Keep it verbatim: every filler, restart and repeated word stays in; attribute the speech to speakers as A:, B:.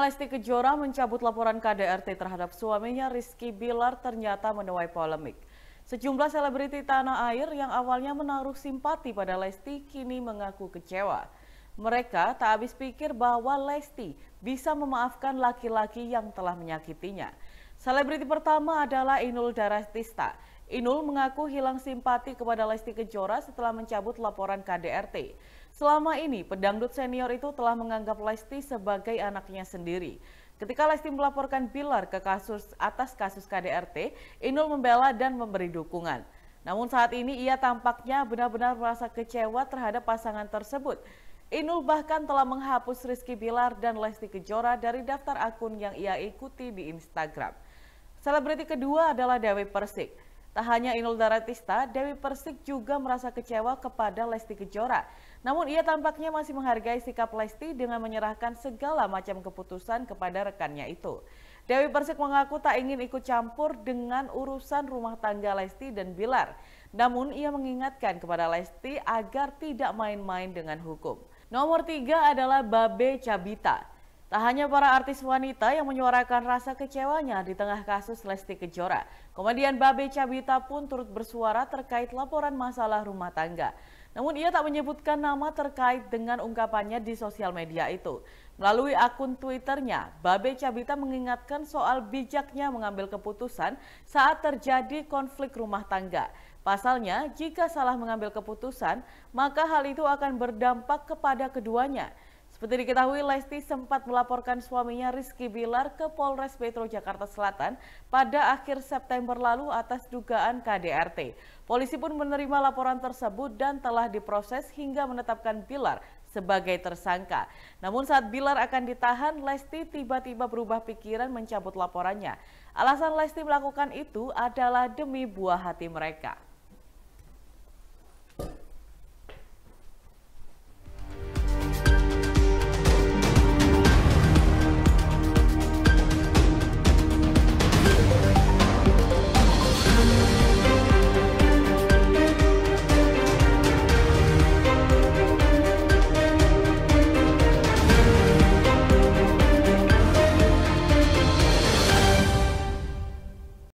A: Lesti Kejora mencabut laporan K D R T terhadap suaminya Rizky Bilar ternyata menuai polemik. Sejumlah selebriti tanah air yang awalnya menaruh simpati pada Lesti kini mengaku kecewa. Mereka tak habis pikir bahwa Lesti bisa memaafkan laki-laki yang telah menyakitinya. Selebriti pertama adalah Inul Daratista. Inul mengaku hilang simpati kepada Lesti Kejora setelah mencabut laporan K D R T. Selama ini, pedangdut senior itu telah menganggap Lesti sebagai anaknya sendiri. Ketika Lesti melaporkan Bilar ke kasus atas kasus K D R T, Inul membela dan memberi dukungan. Namun saat ini ia tampaknya benar-benar merasa kecewa terhadap pasangan tersebut. Inul bahkan telah menghapus Rizky Bilar dan Lesti Kejora dari daftar akun yang ia ikuti di Instagram. Selebriti kedua adalah Dewi Persik. Tak hanya Inul Daratista, Dewi Persik juga merasa kecewa kepada Lesti Kejora. Namun ia tampaknya masih menghargai sikap Lesti dengan menyerahkan segala macam keputusan kepada rekannya itu. Dewi Persik mengaku tak ingin ikut campur dengan urusan rumah tangga Lesti dan Bilar. Namun ia mengingatkan kepada Lesti agar tidak main-main dengan hukum. Nomor tiga adalah Babe Cabita. Tak hanya para artis wanita yang menyuarakan rasa kecewanya di tengah kasus Lesti Kejora, komedian Babe Cabita pun turut bersuara terkait laporan masalah rumah tangga. Namun ia tak menyebutkan nama terkait dengan ungkapannya di sosial media itu. Melalui akun Twitternya, Babe Cabita mengingatkan soal bijaknya mengambil keputusan saat terjadi konflik rumah tangga. Pasalnya, jika salah mengambil keputusan, maka hal itu akan berdampak kepada keduanya. Seperti diketahui, Lesti sempat melaporkan suaminya Rizky Bilar ke Polres Metro Jakarta Selatan pada akhir September lalu atas dugaan K D R T. Polisi pun menerima laporan tersebut dan telah diproses hingga menetapkan Bilar sebagai tersangka. Namun saat Bilar akan ditahan, Lesti tiba-tiba berubah pikiran mencabut laporannya. Alasan Lesti melakukan itu adalah demi buah hati mereka.